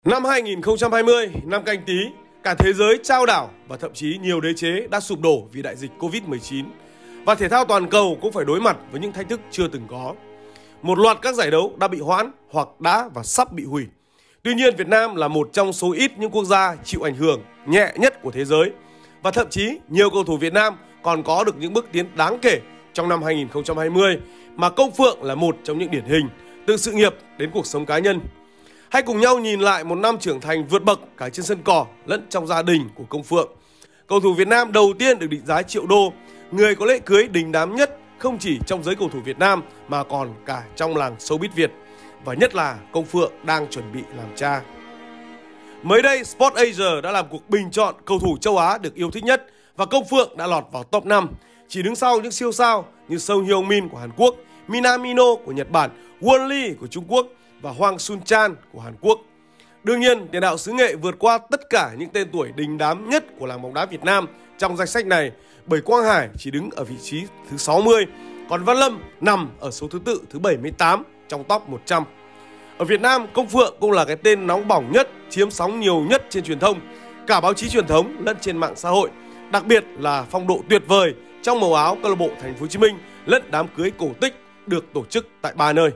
Năm 2020, năm Canh Tý, cả thế giới chao đảo và thậm chí nhiều đế chế đã sụp đổ vì đại dịch Covid-19. Và thể thao toàn cầu cũng phải đối mặt với những thách thức chưa từng có. Một loạt các giải đấu đã bị hoãn hoặc đã và sắp bị hủy. Tuy nhiên, Việt Nam là một trong số ít những quốc gia chịu ảnh hưởng nhẹ nhất của thế giới. Và thậm chí nhiều cầu thủ Việt Nam còn có được những bước tiến đáng kể trong năm 2020 mà Công Phượng là một trong những điển hình, từ sự nghiệp đến cuộc sống cá nhân. Hãy cùng nhau nhìn lại một năm trưởng thành vượt bậc cả trên sân cỏ lẫn trong gia đình của Công Phượng. Cầu thủ Việt Nam đầu tiên được định giá triệu đô, người có lễ cưới đình đám nhất không chỉ trong giới cầu thủ Việt Nam mà còn cả trong làng showbiz Việt. Và nhất là Công Phượng đang chuẩn bị làm cha. Mới đây, SportAsia đã làm cuộc bình chọn cầu thủ châu Á được yêu thích nhất và Công Phượng đã lọt vào top 5, chỉ đứng sau những siêu sao như Song Hye-min của Hàn Quốc, Minamino của Nhật Bản, Won Lee của Trung Quốc và Hwang Sun-chan của Hàn Quốc. Đương nhiên, tiền đạo xứ Nghệ vượt qua tất cả những tên tuổi đình đám nhất của làng bóng đá Việt Nam trong danh sách này, bởi Quang Hải chỉ đứng ở vị trí thứ 60, còn Văn Lâm nằm ở số thứ tự thứ 78 trong top 100. Ở Việt Nam, Công Phượng cũng là cái tên nóng bỏng nhất, chiếm sóng nhiều nhất trên truyền thông, cả báo chí truyền thống lẫn trên mạng xã hội, đặc biệt là phong độ tuyệt vời trong màu áo câu lạc bộ Thành phố Hồ Chí Minh lẫn đám cưới cổ tích được tổ chức tại 3 nơi.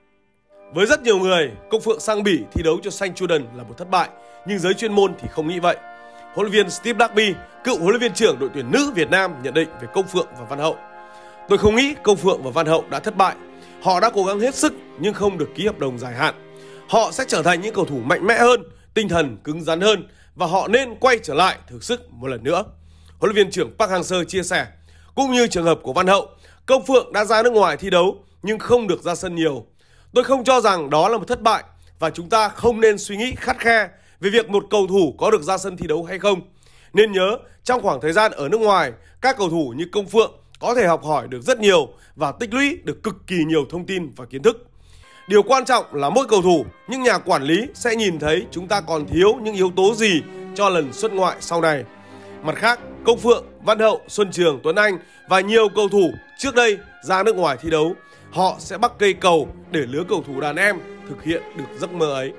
Với rất nhiều người, Công Phượng sang Bỉ thi đấu cho St. Truiden là một thất bại, nhưng giới chuyên môn thì không nghĩ vậy. Huấn luyện viên Steve Darby, cựu huấn luyện viên trưởng đội tuyển nữ Việt Nam nhận định về Công Phượng và Văn Hậu: "Tôi không nghĩ Công Phượng và Văn Hậu đã thất bại. Họ đã cố gắng hết sức nhưng không được ký hợp đồng dài hạn. Họ sẽ trở thành những cầu thủ mạnh mẽ hơn, tinh thần cứng rắn hơn và họ nên quay trở lại thử sức một lần nữa." Huấn luyện viên trưởng Park Hang-seo chia sẻ. Cũng như trường hợp của Văn Hậu, Công Phượng đã ra nước ngoài thi đấu nhưng không được ra sân nhiều. Tôi không cho rằng đó là một thất bại và chúng ta không nên suy nghĩ khắt khe về việc một cầu thủ có được ra sân thi đấu hay không. Nên nhớ, trong khoảng thời gian ở nước ngoài, các cầu thủ như Công Phượng có thể học hỏi được rất nhiều và tích lũy được cực kỳ nhiều thông tin và kiến thức. Điều quan trọng là mỗi cầu thủ, những nhà quản lý sẽ nhìn thấy chúng ta còn thiếu những yếu tố gì cho lần xuất ngoại sau này. Mặt khác, Công Phượng, Văn Hậu, Xuân Trường, Tuấn Anh và nhiều cầu thủ trước đây ra nước ngoài thi đấu, họ sẽ bắt cây cầu để lứa cầu thủ đàn em thực hiện được giấc mơ ấy.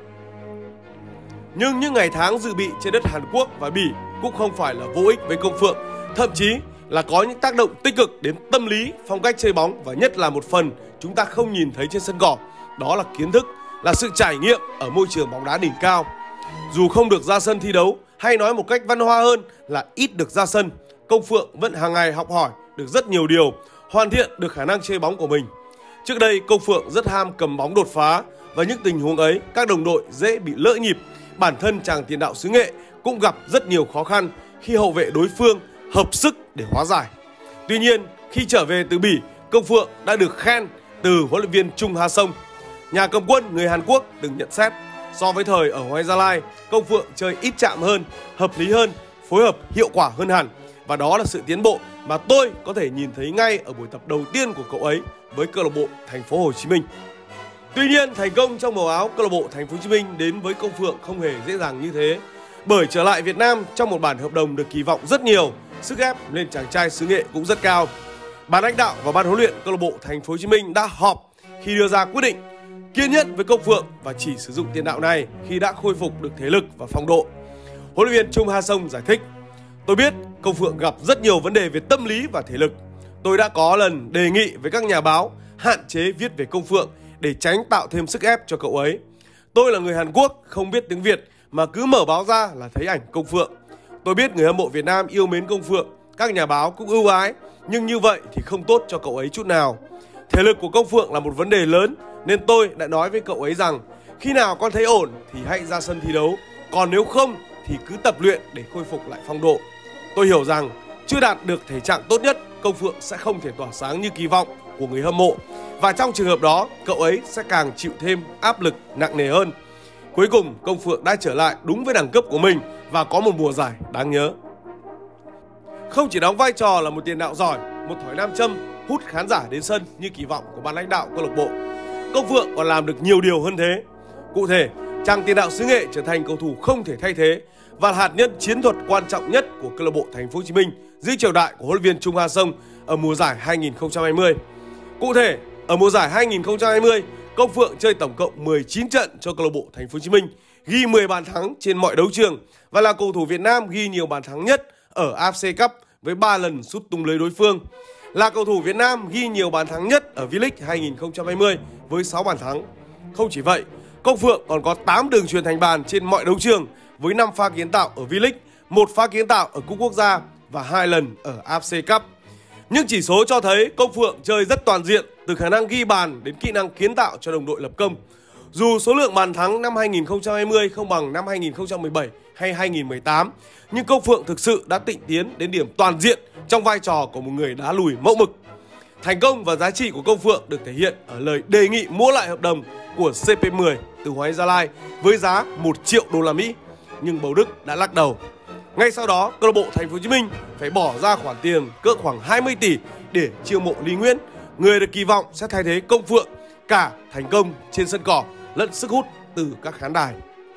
Nhưng những ngày tháng dự bị trên đất Hàn Quốc và Bỉ cũng không phải là vô ích với Công Phượng, thậm chí là có những tác động tích cực đến tâm lý, phong cách chơi bóng và nhất là một phần chúng ta không nhìn thấy trên sân cỏ, đó là kiến thức, là sự trải nghiệm ở môi trường bóng đá đỉnh cao. Dù không được ra sân thi đấu, hay nói một cách văn hoa hơn là ít được ra sân, Công Phượng vẫn hàng ngày học hỏi được rất nhiều điều, hoàn thiện được khả năng chơi bóng của mình. Trước đây, Công Phượng rất ham cầm bóng đột phá và những tình huống ấy các đồng đội dễ bị lỡ nhịp. Bản thân chàng tiền đạo xứ Nghệ cũng gặp rất nhiều khó khăn khi hậu vệ đối phương hợp sức để hóa giải. Tuy nhiên, khi trở về từ Bỉ, Công Phượng đã được khen từ huấn luyện viên Chung Ha-song. Nhà cầm quân người Hàn Quốc từng nhận xét, so với thời ở Hoàng Gia Lai, Công Phượng chơi ít chạm hơn, hợp lý hơn, phối hợp hiệu quả hơn hẳn. Và đó là sự tiến bộ mà tôi có thể nhìn thấy ngay ở buổi tập đầu tiên của cậu ấy với câu lạc bộ Thành phố Hồ Chí Minh. Tuy nhiên, thành công trong màu áo câu lạc bộ Thành phố Hồ Chí Minh đến với Công Phượng không hề dễ dàng như thế. Bởi trở lại Việt Nam trong một bản hợp đồng được kỳ vọng rất nhiều, sức ép lên chàng trai xứ Nghệ cũng rất cao. Ban lãnh đạo và ban huấn luyện câu lạc bộ Thành phố Hồ Chí Minh đã họp khi đưa ra quyết định kiên nhẫn với Công Phượng và chỉ sử dụng tiền đạo này khi đã khôi phục được thể lực và phong độ. Huấn luyện viên Chung Ha-song giải thích: "Tôi biết Công Phượng gặp rất nhiều vấn đề về tâm lý và thể lực. Tôi đã có lần đề nghị với các nhà báo hạn chế viết về Công Phượng để tránh tạo thêm sức ép cho cậu ấy. Tôi là người Hàn Quốc, không biết tiếng Việt mà cứ mở báo ra là thấy ảnh Công Phượng. Tôi biết người hâm mộ Việt Nam yêu mến Công Phượng, các nhà báo cũng ưu ái, nhưng như vậy thì không tốt cho cậu ấy chút nào. Thể lực của Công Phượng là một vấn đề lớn, nên tôi đã nói với cậu ấy rằng khi nào con thấy ổn thì hãy ra sân thi đấu, còn nếu không thì cứ tập luyện để khôi phục lại phong độ. Tôi hiểu rằng chưa đạt được thể trạng tốt nhất, Công Phượng sẽ không thể tỏa sáng như kỳ vọng của người hâm mộ. Và trong trường hợp đó, cậu ấy sẽ càng chịu thêm áp lực nặng nề hơn. Cuối cùng, Công Phượng đã trở lại đúng với đẳng cấp của mình và có một mùa giải đáng nhớ." Không chỉ đóng vai trò là một tiền đạo giỏi, một thỏi nam châm hút khán giả đến sân như kỳ vọng của ban lãnh đạo câu lạc bộ, Công Phượng còn làm được nhiều điều hơn thế. Cụ thể, chàng tiền đạo xứ Nghệ trở thành cầu thủ không thể thay thế và là hạt nhân chiến thuật quan trọng nhất của câu lạc bộ Thành phố Hồ Chí Minh dưới triều đại của huấn luyện viên Chung Ha-song ở mùa giải 2020. Cụ thể, ở mùa giải 2020, Công Phượng chơi tổng cộng 19 trận cho câu lạc bộ Thành phố Hồ Chí Minh, ghi 10 bàn thắng trên mọi đấu trường và là cầu thủ Việt Nam ghi nhiều bàn thắng nhất ở AFC Cup với 3 lần sút tung lưới đối phương. Là cầu thủ Việt Nam ghi nhiều bàn thắng nhất ở V-League 2020 với 6 bàn thắng. Không chỉ vậy, Công Phượng còn có 8 đường chuyền thành bàn trên mọi đấu trường với 5 pha kiến tạo ở V-League, 1 pha kiến tạo ở Cúp Quốc gia và 2 lần ở AFC Cup. Những chỉ số cho thấy Công Phượng chơi rất toàn diện, từ khả năng ghi bàn đến kỹ năng kiến tạo cho đồng đội lập công. Dù số lượng bàn thắng năm 2020 không bằng năm 2017 hay 2018, nhưng Công Phượng thực sự đã tịnh tiến đến điểm toàn diện trong vai trò của một người đá lùi mẫu mực. Thành công và giá trị của Công Phượng được thể hiện ở lời đề nghị mua lại hợp đồng của CP10 từ Hoàng Gia Lai với giá 1 triệu đô la Mỹ, nhưng Bầu Đức đã lắc đầu. Ngay sau đó, câu lạc bộ Thành phố Hồ Chí Minh phải bỏ ra khoản tiền cỡ khoảng 20 tỷ để chiêu mộ Lý Nguyễn, người được kỳ vọng sẽ thay thế Công Phượng cả thành công trên sân cỏ lẫn sức hút từ các khán đài.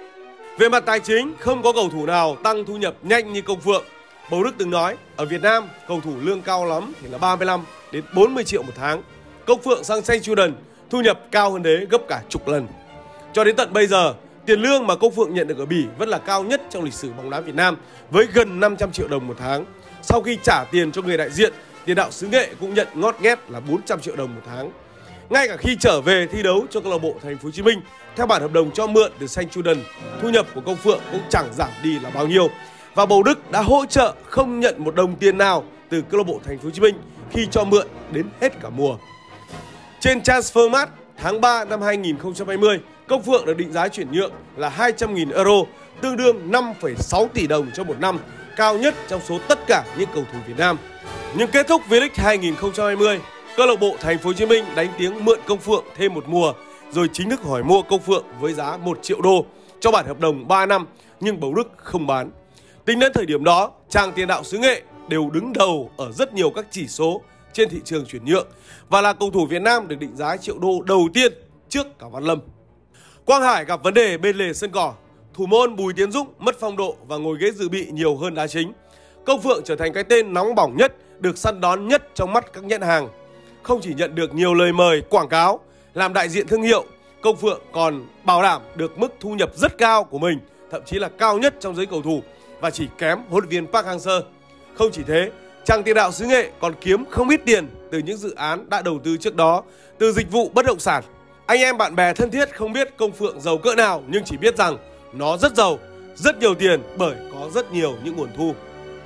Về mặt tài chính, không có cầu thủ nào tăng thu nhập nhanh như Công Phượng. Bầu Đức từng nói, ở Việt Nam, cầu thủ lương cao lắm thì là 35 đến 40 triệu một tháng. Công Phượng sang Saint-Truiden thu nhập cao hơn đấy gấp cả chục lần. Cho đến tận bây giờ, tiền lương mà Công Phượng nhận được ở Bỉ vẫn là cao nhất trong lịch sử bóng đá Việt Nam với gần 500 triệu đồng một tháng. Sau khi trả tiền cho người đại diện, tiền đạo xứ Nghệ cũng nhận ngót nghét là 400 triệu đồng một tháng. Ngay cả khi trở về thi đấu cho câu lạc bộ Thành phố Hồ Chí Minh, theo bản hợp đồng cho mượn từ Saint-Truiden, thu nhập của Công Phượng cũng chẳng giảm đi là bao nhiêu. Và Bầu Đức đã hỗ trợ không nhận một đồng tiền nào từ câu lạc bộ Thành phố Hồ Chí Minh khi cho mượn đến hết cả mùa. Trên Transfermarkt tháng 3 năm 2020, Công Phượng được định giá chuyển nhượng là 200.000 euro, tương đương 5,6 tỷ đồng cho một năm, cao nhất trong số tất cả những cầu thủ Việt Nam. Nhưng kết thúc V-League 2020, câu lạc bộ Thành phố Hồ Chí Minh đánh tiếng mượn Công Phượng thêm một mùa, rồi chính thức hỏi mua Công Phượng với giá 1 triệu đô cho bản hợp đồng 3 năm, nhưng Bầu Đức không bán. Tính đến thời điểm đó, chàng tiền đạo xứ Nghệ đều đứng đầu ở rất nhiều các chỉ số trên thị trường chuyển nhượng và là cầu thủ Việt Nam được định giá triệu đô đầu tiên trước cả Văn Lâm. Quang Hải gặp vấn đề bên lề sân cỏ, thủ môn Bùi Tiến Dũng mất phong độ và ngồi ghế dự bị nhiều hơn đá chính. Công Phượng trở thành cái tên nóng bỏng nhất, được săn đón nhất trong mắt các nhãn hàng. Không chỉ nhận được nhiều lời mời quảng cáo làm đại diện thương hiệu, Công Phượng còn bảo đảm được mức thu nhập rất cao của mình, thậm chí là cao nhất trong giới cầu thủ và chỉ kém huấn luyện viên Park Hang-seo. Không chỉ thế, chàng tiền đạo xứ Nghệ còn kiếm không ít tiền từ những dự án đã đầu tư trước đó, từ dịch vụ bất động sản. Anh em bạn bè thân thiết không biết Công Phượng giàu cỡ nào, nhưng chỉ biết rằng nó rất giàu, rất nhiều tiền bởi có rất nhiều những nguồn thu.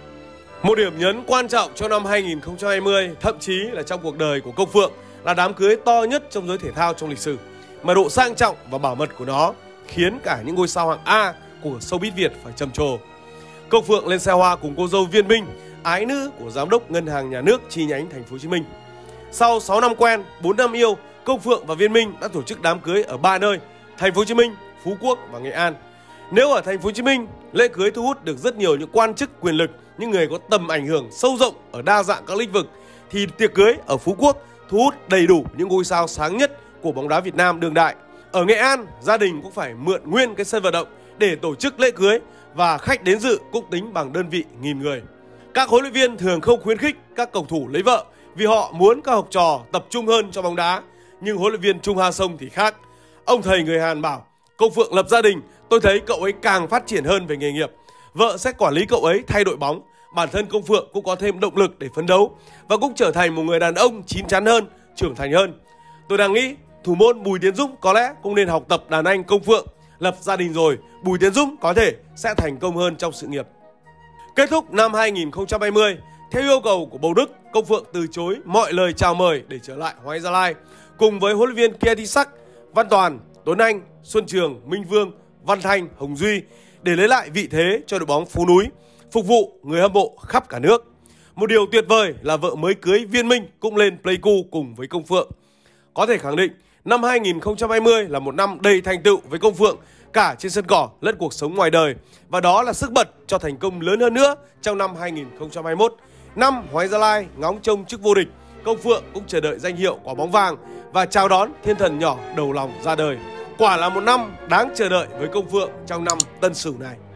Một điểm nhấn quan trọng cho năm 2020, thậm chí là trong cuộc đời của Công Phượng, là đám cưới to nhất trong giới thể thao trong lịch sử, mà độ sang trọng và bảo mật của nó khiến cả những ngôi sao hạng A của showbiz Việt phải trầm trồ. Công Phượng lên xe hoa cùng cô dâu Viên Minh, ái nữ của giám đốc Ngân hàng Nhà nước chi nhánh Thành phố Hồ Chí Minh. Sau 6 năm quen, 4 năm yêu, Công Phượng và Viên Minh đã tổ chức đám cưới ở 3 nơi: Thành phố Hồ Chí Minh, Phú Quốc và Nghệ An. Nếu ở Thành phố Hồ Chí Minh, lễ cưới thu hút được rất nhiều những quan chức quyền lực, những người có tầm ảnh hưởng sâu rộng ở đa dạng các lĩnh vực, thì tiệc cưới ở Phú Quốc thu hút đầy đủ những ngôi sao sáng nhất của bóng đá Việt Nam đương đại. Ở Nghệ An, gia đình cũng phải mượn nguyên cái sân vận động để tổ chức lễ cưới và khách đến dự cũng tính bằng đơn vị nghìn người. Các huấn luyện viên thường không khuyến khích các cầu thủ lấy vợ vì họ muốn các học trò tập trung hơn cho bóng đá. Nhưng huấn luyện viên Trung Ha Song thì khác. Ông thầy người Hàn bảo: Công Phượng lập gia đình, tôi thấy cậu ấy càng phát triển hơn về nghề nghiệp. Vợ sẽ quản lý cậu ấy thay đội bóng. Bản thân Công Phượng cũng có thêm động lực để phấn đấu và cũng trở thành một người đàn ông chín chắn hơn, trưởng thành hơn. Tôi đang nghĩ thủ môn Bùi Tiến Dũng có lẽ cũng nên học tập đàn anh Công Phượng. Lập gia đình rồi, Bùi Tiến Dũng có thể sẽ thành công hơn trong sự nghiệp. Kết thúc năm 2020, theo yêu cầu của Bầu Đức, Công Phượng từ chối mọi lời chào mời để trở lại Hoàng Gia Lai cùng với huấn luyện viên Kietisak, Văn Toàn, Tuấn Anh, Xuân Trường, Minh Vương, Văn Thanh, Hồng Duy để lấy lại vị thế cho đội bóng Phú Núi, phục vụ người hâm mộ khắp cả nước. Một điều tuyệt vời là vợ mới cưới Viên Minh cũng lên Pleiku cùng với Công Phượng. Có thể khẳng định, năm 2020 là một năm đầy thành tựu với Công Phượng cả trên sân cỏ lẫn cuộc sống ngoài đời, và đó là sức bật cho thành công lớn hơn nữa trong năm 2021. Năm Hoàng Gia Lai ngóng trông chức vô địch, Công Phượng cũng chờ đợi danh hiệu quả bóng vàng và chào đón thiên thần nhỏ đầu lòng ra đời. Quả là một năm đáng chờ đợi với Công Phượng trong năm Tân Sửu này.